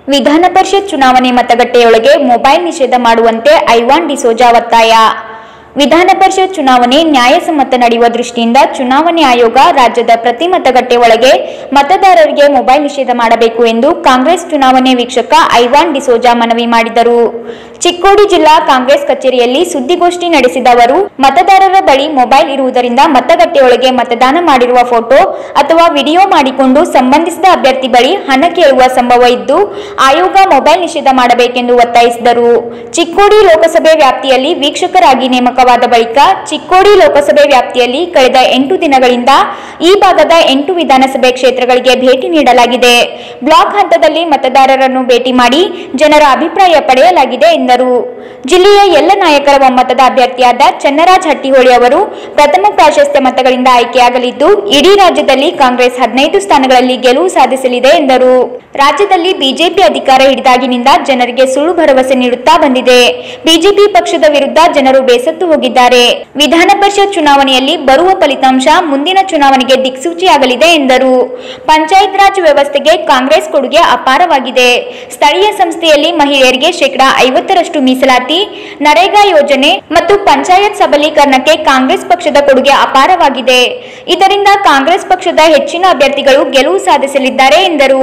ವಿಧಾನ ಪರಿಷತ್ ಚುನಾವಣೆ ಮತಗಟ್ಟೆಯೊಳಗೆ ಮೊಬೈಲ್ ನಿಷೇಧ ಮಾಡುವಂತೆ ಐವಾನ್ ಡಿಸೋಜಾ ಒತ್ತಾಯ. ವಿಧಾನ ಪರಿಷತ್ ಚುನಾವಣೆ ನ್ಯಾಯಸಮ್ಮತ ನಡೆಯುವ ದೃಷ್ಟಿಯಿಂದ ಚುನಾವಣೆ ಆಯೋಗ ರಾಜ್ಯದ ಪ್ರತಿ ಮತಗಟ್ಟೆ ಒಳಗೆ ಮತದಾರರಿಗೆ ಮೊಬೈಲ್ ನಿಷೇಧ ಮಾಡಬೇಕು ಎಂದು ಕಾಂಗ್ರೆಸ್ ಚುನಾವಣೆ ವೀಕ್ಷಕ ಐವಾನ್ ಡಿಸೋಜಾ ಮನವಿ ಮಾಡಿದರು. ಚಿಕ್ಕೋಡಿ ಜಿಲ್ಲಾ ಕಾಂಗ್ರೆಸ್ ಕಚೇರಿಯಲ್ಲಿ ಸುದ್ದಿಗೋಷ್ಠಿ ನಡೆಸಿದ ಅವರು, ಮತದಾರರ ಬಳಿ ಮೊಬೈಲ್ ಇರುವುದರಿಂದ ಮತಗಟ್ಟೆಯೊಳಗೆ ಮತದಾನ ಮಾಡಿರುವ ಫೋಟೋ ಅಥವಾ ವಿಡಿಯೋ ಮಾಡಿಕೊಂಡು ಸಂಬಂಧಿಸಿದ ಅಭ್ಯರ್ಥಿ ಬಳಿ ಹಣ ಕೇಳುವ ಸಂಭವ ಇದ್ದು, ಆಯೋಗ ಮೊಬೈಲ್ ನಿಷೇಧ ಮಾಡಬೇಕೆಂದು ಒತ್ತಾಯಿಸಿದರು. ಚಿಕ್ಕೋಡಿ ಲೋಕಸಭೆ ವ್ಯಾಪ್ತಿಯಲ್ಲಿ ವೀಕ್ಷಕರಾಗಿ ನೇಮಕವಾದ ಬಳಿಕ ಚಿಕ್ಕೋಡಿ ಲೋಕಸಭೆ ವ್ಯಾಪ್ತಿಯಲ್ಲಿ ಕಳೆದ 8 ದಿನಗಳಿಂದ ಈ ಭಾಗದ 8 ವಿಧಾನಸಭೆ ಕ್ಷೇತ್ರಗಳಿಗೆ ಭೇಟಿ ನೀಡಲಾಗಿದೆ. ಬ್ಲಾಕ್ ಹಂತದಲ್ಲಿ ಮತದಾರರನ್ನು ಭೇಟಿ ಮಾಡಿ ಜನರ ಅಭಿಪ್ರಾಯ ಪಡೆಯಲಾಗಿದೆ ಎಂದರು. ಜಿಲ್ಲೆಯ ಎಲ್ಲ ನಾಯಕರ ಒಮ್ಮತದ ಅಭ್ಯರ್ಥಿಯಾದ ಚನ್ನರಾಜ್ ಹಟ್ಟಿಹೊಳಿ ಅವರು ಪ್ರಥಮ ಪ್ರಾಶಸ್ತ್ಯ ಮತಗಳಿಂದ ಆಯ್ಕೆಯಾಗಲಿದ್ದು, ಇಡೀ ರಾಜ್ಯದಲ್ಲಿ ಕಾಂಗ್ರೆಸ್ 15 ಸ್ಥಾನಗಳಲ್ಲಿ ಗೆಲುವು ಸಾಧಿಸಲಿದೆ ಎಂದರು. ರಾಜ್ಯದಲ್ಲಿ ಬಿಜೆಪಿ ಅಧಿಕಾರ ಹಿಡಿದಾಗಿನಿಂದ ಜನರಿಗೆ ಸುಳ್ಳು ಭರವಸೆ ನೀಡುತ್ತಾ ಬಂದಿದೆ. ಬಿಜೆಪಿ ಪಕ್ಷದ ವಿರುದ್ಧ ಜನರು ಬೇಸತ್ತು ಹೋಗಿದ್ದಾರೆ. ವಿಧಾನ ಪರಿಷತ್ ಚುನಾವಣೆಯಲ್ಲಿ ಬರುವ ಫಲಿತಾಂಶ ಮುಂದಿನ ಚುನಾವಣೆಗೆ ದಿಕ್ಸೂಚಿಯಾಗಲಿದೆ ಎಂದರು. ಪಂಚಾಯತ್ ರಾಜ್ ವ್ಯವಸ್ಥೆಗೆ ಕಾಂಗ್ರೆಸ್ ಕೊಡುಗೆ ಅಪಾರವಾಗಿದೆ. ಸ್ಥಳೀಯ ಸಂಸ್ಥೆಯಲ್ಲಿ ಮಹಿಳೆಯರಿಗೆ 50% ಮೀಸಲಾತಿ, ನರೇಗಾ ಯೋಜನೆ ಮತ್ತು ಪಂಚಾಯತ್ ಸಬಲೀಕರಣಕ್ಕೆ ಕಾಂಗ್ರೆಸ್ ಪಕ್ಷದ ಕೊಡುಗೆ ಅಪಾರವಾಗಿದೆ. ಇದರಿಂದ ಕಾಂಗ್ರೆಸ್ ಪಕ್ಷದ ಹೆಚ್ಚಿನ ಅಭ್ಯರ್ಥಿಗಳು ಗೆಲುವು ಸಾಧಿಸಲಿದ್ದಾರೆ ಎಂದರು.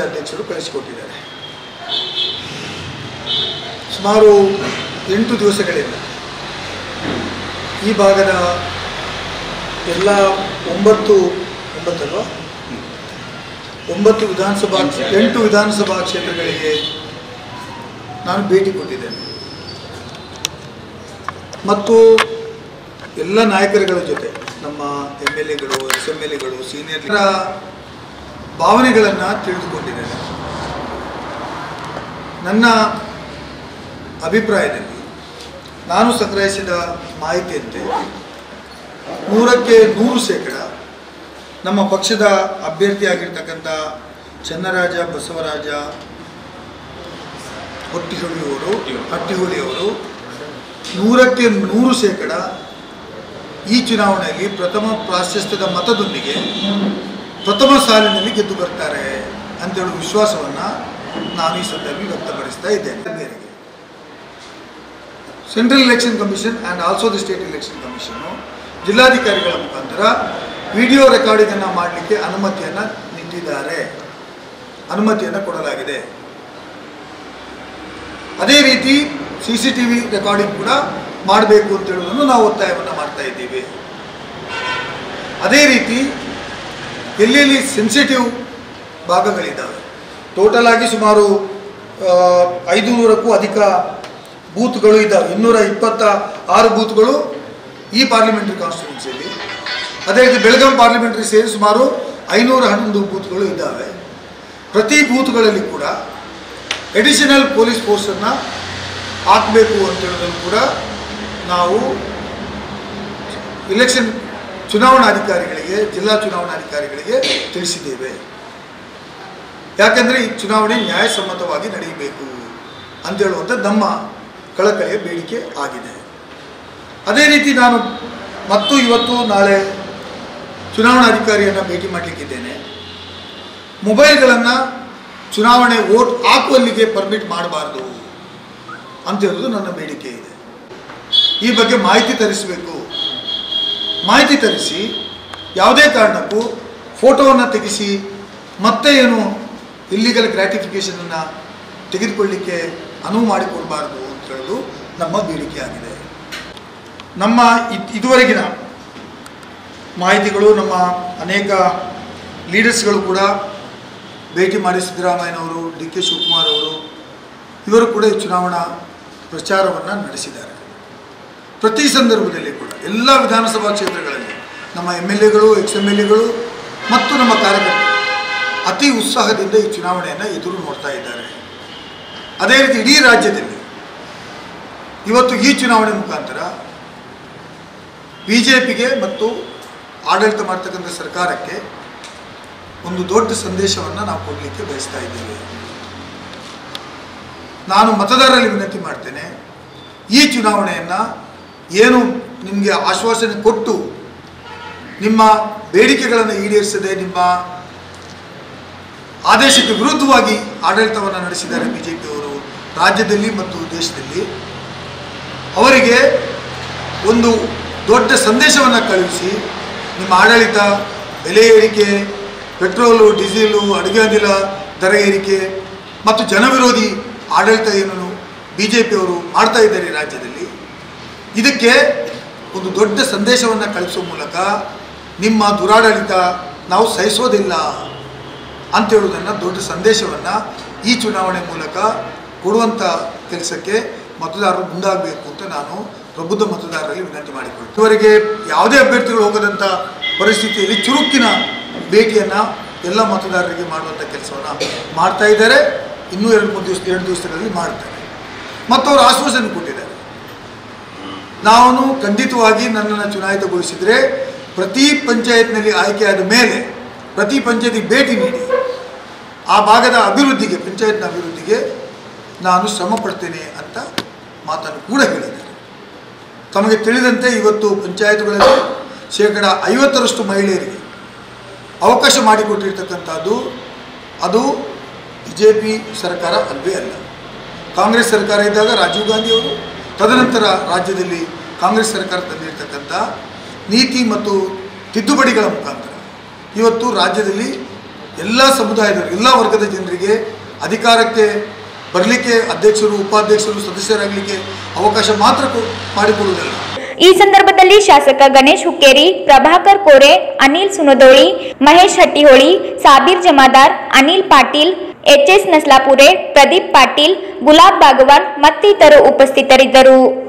ಸುಮಾರು 8 ದಿವಸಗಳಿಂದ ಈ ಭಾಗದ ಎಲ್ಲ 8 ವಿಧಾನಸಭಾ ಕ್ಷೇತ್ರಗಳಿಗೆ ನಾನು ಭೇಟಿ ಕೊಟ್ಟಿದ್ದೇನೆ ಮತ್ತು ಎಲ್ಲ ನಾಯಕರುಗಳ ಜೊತೆ ನಮ್ಮ MLAಗಳು, SMLAಗಳು, ಸೀನಿಯರ್ ಭಾವನೆಗಳನ್ನು ತಿಳಿದುಕೊಂಡಿದ್ದೇನೆ. ನನ್ನ ಅಭಿಪ್ರಾಯದಲ್ಲಿ ನಾನು ಸಂಗ್ರಹಿಸಿದ ಮಾಹಿತಿಯಂತೆ 100ಕ್ಕೆ 100% ನಮ್ಮ ಪಕ್ಷದ ಅಭ್ಯರ್ಥಿಯಾಗಿರ್ತಕ್ಕಂಥ ಚನ್ನರಾಜ ಬಸವರಾಜ ಹಟ್ಟಿಹೊಳಿ ಅವರು 100ಕ್ಕೆ 100% ಈ ಚುನಾವಣೆಯಲ್ಲಿ ಪ್ರಥಮ ಪ್ರಾಶಸ್ತ್ಯದ ಮತದೊಂದಿಗೆ ಪ್ರಥಮ ಸಾಲಿನಲ್ಲಿ ಗೆದ್ದು ಬರ್ತಾರೆ ಅಂತೇಳುವ ವಿಶ್ವಾಸವನ್ನು ನಾನು ಈ ಸಂದರ್ಭದಲ್ಲಿ ವ್ಯಕ್ತಪಡಿಸ್ತಾ ಇದ್ದೇನೆ. Central election commission and also the state election ಕಮಿಷನ್ನು ಜಿಲ್ಲಾಧಿಕಾರಿಗಳ ಮುಖಾಂತರ ವಿಡಿಯೋ ರೆಕಾರ್ಡಿಂಗನ್ನು ಮಾಡಲಿಕ್ಕೆ ಅನುಮತಿಯನ್ನು ಕೊಡಲಾಗಿದೆ. ಅದೇ ರೀತಿ CCTV ರೆಕಾರ್ಡಿಂಗ್ ಕೂಡ ಮಾಡಬೇಕು ಅಂತ ಹೇಳುವುದನ್ನು ನಾವು ಒತ್ತಾಯವನ್ನು ಮಾಡ್ತಾ ಇದ್ದೀವಿ. ಅದೇ ರೀತಿ ಎಲ್ಲೆಲ್ಲಿ ಸೆನ್ಸಿಟಿವ್ ಭಾಗಗಳಿದ್ದಾವೆ, ಟೋಟಲ್ ಆಗಿ ಸುಮಾರು 500ಕ್ಕೂ ಅಧಿಕ ಬೂತ್ಗಳು ಇದ್ದಾವೆ. 226 ಬೂತ್ಗಳು ಈ ಪಾರ್ಲಿಮೆಂಟರಿ ಕಾನ್ಸ್ಟಿಟ್ಯೂನ್ಸಿಯಲ್ಲಿ. ಅದೇ ರೀತಿ ಬೆಳಗಾಂ ಪಾರ್ಲಿಮೆಂಟರಿ ಸೇರಿ ಸುಮಾರು 511 ಬೂತ್ಗಳು ಇದ್ದಾವೆ. ಪ್ರತಿ ಬೂತ್ಗಳಲ್ಲಿ ಕೂಡ ಎಡಿಷನಲ್ ಪೊಲೀಸ್ ಫೋರ್ಸನ್ನು ಹಾಕಬೇಕು ಅಂತೇಳೋದನ್ನು ಕೂಡ ನಾವು ಚುನಾವಣಾಧಿಕಾರಿಗಳಿಗೆ, ಜಿಲ್ಲಾ ಚುನಾವಣಾಧಿಕಾರಿಗಳಿಗೆ ತಿಳಿಸಿದ್ದೇವೆ. ಯಾಕೆಂದರೆ ಈ ಚುನಾವಣೆ ನ್ಯಾಯಸಮ್ಮತವಾಗಿ ನಡೆಯಬೇಕು ಅಂತೇಳುವಂಥ ನಮ್ಮ ಕಳಕಳಿಯ ಬೇಡಿಕೆ ಆಗಿದೆ. ಅದೇ ರೀತಿ ನಾನು ಇವತ್ತು ನಾಳೆ ಚುನಾವಣಾಧಿಕಾರಿಯನ್ನು ಭೇಟಿ ಮಾಡಲಿಕ್ಕಿದ್ದೇನೆ. ಮೊಬೈಲ್ಗಳನ್ನು ಚುನಾವಣೆ ವೋಟ್ ಹಾಕುವಲ್ಲಿಗೆ ಪರ್ಮಿಟ್ ಮಾಡಬಾರ್ದು ಅಂತೇಳೋದು ನನ್ನ ಬೇಡಿಕೆ ಇದೆ. ಈ ಬಗ್ಗೆ ಮಾಹಿತಿ ತರಿಸಬೇಕು. ಮಾಹಿತಿ ತರಿಸಿ ಯಾವುದೇ ಕಾರಣಕ್ಕೂ ಫೋಟೋವನ್ನು ತೆಗೆಸಿ ಮತ್ತೆ ಏನು ಇಲ್ಲಿಗಲ್ ಗ್ರ್ಯಾಟಿಫಿಕೇಷನನ್ನು ತೆಗೆದುಕೊಳ್ಳಲಿಕ್ಕೆ ಅನುವು ಮಾಡಿಕೊಡಬಾರ್ದು ಅಂತ ಹೇಳೋದು ನಮ್ಮ ಬೇಡಿಕೆ ಆಗಿದೆ. ನಮ್ಮ ಇದುವರೆಗಿನ ಮಾಹಿತಿಗಳು, ನಮ್ಮ ಅನೇಕ ಲೀಡರ್ಸ್ಗಳು ಕೂಡ ಭೇಟಿ ಮಾಡಿ ಸಿದ್ದರಾಮಯ್ಯನವರು, DK ಶಿವಕುಮಾರ್ ಅವರು ಇವರು ಕೂಡ ಈ ಚುನಾವಣಾ ಪ್ರಚಾರವನ್ನು ನಡೆಸಿದ್ದಾರೆ. ಪ್ರತಿ ಸಂದರ್ಭದಲ್ಲಿ ಕೂಡ ಎಲ್ಲ ವಿಧಾನಸಭಾ ಕ್ಷೇತ್ರಗಳಲ್ಲಿ ನಮ್ಮ MLAಗಳು, ex-MLAಗಳು ಮತ್ತು ನಮ್ಮ ಕಾರ್ಯಕರ್ತರು ಅತಿ ಉತ್ಸಾಹದಿಂದ ಈ ಚುನಾವಣೆಯನ್ನು ಎದುರು ನೋಡ್ತಾ ಇದ್ದಾರೆ. ಅದೇ ರೀತಿ ಇಡೀ ರಾಜ್ಯದಲ್ಲಿ ಇವತ್ತು ಈ ಚುನಾವಣೆ ಮುಖಾಂತರ BJPಗೆ ಮತ್ತು ಆಡಳಿತ ಮಾಡ್ತಕ್ಕಂಥ ಸರ್ಕಾರಕ್ಕೆ ಒಂದು ದೊಡ್ಡ ಸಂದೇಶವನ್ನು ನಾವು ಕೊಡಲಿಕ್ಕೆ ಬಯಸ್ತಾ ಇದ್ದೇವೆ. ನಾನು ಮತದಾರರಲ್ಲಿ ವಿನಂತಿ ಮಾಡ್ತೇನೆ, ಈ ಚುನಾವಣೆಯನ್ನು ಏನು ನಿಮಗೆ ಆಶ್ವಾಸನೆ ಕೊಟ್ಟು ನಿಮ್ಮ ಬೇಡಿಕೆಗಳನ್ನು ಈಡೇರಿಸದೆ ನಿಮ್ಮ ಆದೇಶಕ್ಕೆ ವಿರುದ್ಧವಾಗಿ ಆಡಳಿತವನ್ನು ನಡೆಸಿದ್ದಾರೆ ಬಿಜೆಪಿಯವರು ರಾಜ್ಯದಲ್ಲಿ ಮತ್ತು ದೇಶದಲ್ಲಿ. ಅವರಿಗೆ ಒಂದು ದೊಡ್ಡ ಸಂದೇಶವನ್ನು ಕಳುಹಿಸಿ, ನಿಮ್ಮ ಆಡಳಿತ ಬೆಲೆ ಏರಿಕೆ, ಪೆಟ್ರೋಲು, ಡೀಸೆಲು, ಅಡುಗೆ ಅನಿಲ ದರ ಏರಿಕೆ ಮತ್ತು ಜನವಿರೋಧಿ ಆಡಳಿತ ಏನು ಬಿಜೆಪಿಯವರು ಮಾಡ್ತಾ ಇದ್ದಾರೆ ರಾಜ್ಯದಲ್ಲಿ, ಇದಕ್ಕೆ ಒಂದು ದೊಡ್ಡ ಸಂದೇಶವನ್ನು ಕಳಿಸುವ ಮೂಲಕ ನಿಮ್ಮ ದುರಾಡಳಿತ ನಾವು ಸಹಿಸೋದಿಲ್ಲ ಅಂತೇಳುವುದನ್ನು, ದೊಡ್ಡ ಸಂದೇಶವನ್ನು ಈ ಚುನಾವಣೆ ಮೂಲಕ ಕೊಡುವಂಥ ಕೆಲಸಕ್ಕೆ ಮತದಾರರು ಮುಂದಾಗಬೇಕು ಅಂತ ನಾನು ಪ್ರಬುದ್ಧ ಮತದಾರರಲ್ಲಿ ವಿನಂತಿ ಮಾಡಿಕೊಳ್ತೀನಿ. ಇದುವರೆಗೆ ಯಾವುದೇ ಅಭ್ಯರ್ಥಿಗಳು ಹೋಗದಂಥ ಪರಿಸ್ಥಿತಿಯಲ್ಲಿ ಚುರುಕಿನ ಭೇಟಿಯನ್ನು ಎಲ್ಲ ಮತದಾರರಿಗೆ ಮಾಡುವಂಥ ಕೆಲಸವನ್ನು ಮಾಡ್ತಾ ಇದ್ದಾರೆ. ಇನ್ನೂ 2 ದಿವಸಗಳಲ್ಲಿ ಮಾಡ್ತಾರೆ ಮತ್ತು ಅವರು ಆಶ್ವಾಸನೆ ಕೊಟ್ಟಿದ್ದಾರೆ. ನಾನು ಖಂಡಿತವಾಗಿ ನನ್ನನ್ನು ಚುನಾಯಿತಗೊಳಿಸಿದರೆ ಪ್ರತಿ ಪಂಚಾಯತ್ನಲ್ಲಿ ಆಯ್ಕೆಯಾದ ಮೇಲೆ ಪ್ರತಿ ಪಂಚಾಯತಿಗೆ ಭೇಟಿ ನೀಡಿ ಆ ಭಾಗದ ಅಭಿವೃದ್ಧಿಗೆ, ಪಂಚಾಯತ್ನ ಅಭಿವೃದ್ಧಿಗೆ ನಾನು ಶ್ರಮ ಪಡ್ತೇನೆ ಅಂತ ಮಾತನ್ನು ಕೂಡ ಹೇಳಿದ್ದಾರೆ. ತಮಗೆ ತಿಳಿದಂತೆ ಇವತ್ತು ಪಂಚಾಯತ್ಗಳಲ್ಲಿ 50% ಮಹಿಳೆಯರಿಗೆ ಅವಕಾಶ ಮಾಡಿಕೊಟ್ಟಿರ್ತಕ್ಕಂಥದ್ದು ಅದು ಬಿಜೆಪಿ ಸರ್ಕಾರ ಅಲ್ವೇ ಅಲ್ಲ. ಕಾಂಗ್ರೆಸ್ ಸರ್ಕಾರ ಇದ್ದಾಗ ರಾಜೀವ್ ಗಾಂಧಿಯವರು, ತದನಂತರ ರಾಜ್ಯದಲ್ಲಿ ಕಾಂಗ್ರೆಸ್ ಸರ್ಕಾರ ತಂದಿರತಕ್ಕಂಥ ನೀತಿ ಮತ್ತು ತಿದ್ದುಪಡಿಗಳ ಮುಖಾಂತರ ಇವತ್ತು ರಾಜ್ಯದಲ್ಲಿ ಎಲ್ಲ ಸಮುದಾಯದವರು, ಎಲ್ಲ ವರ್ಗದ ಜನರಿಗೆ ಅಧಿಕಾರಕ್ಕೆ ಬರಲಿಕ್ಕೆ ಅಧ್ಯಕ್ಷರು, ಉಪಾಧ್ಯಕ್ಷರು, ಸದಸ್ಯರಾಗಲಿಕ್ಕೆ ಅವಕಾಶ ಮಾತ್ರ ಮಾಡಿಕೊಡುವುದಿಲ್ಲ. ಈ ಸಂದರ್ಭದಲ್ಲಿ ಶಾಸಕ ಗಣೇಶ್ ಹುಕ್ಕೇರಿ, ಪ್ರಭಾಕರ್ ಕೋರೆ, ಅನಿಲ್ ಸುನದೋಳಿ, ಮಹೇಶ್ ಹಟ್ಟಿಹೊಳಿ, ಸಾಬೀರ್ ಜಮಾದಾರ್, ಅನಿಲ್ ಪಾಟೀಲ್, ಎಚ್ಎಸ್ ನಸ್ಲಾಪುರೆ, ಪ್ರದೀಪ್ ಪಾಟೀಲ್, ಗುಲಾಬ್ ಬಾಗವಾನ್ ಮತ್ತಿತರರು ಉಪಸ್ಥಿತರಿದ್ದರು.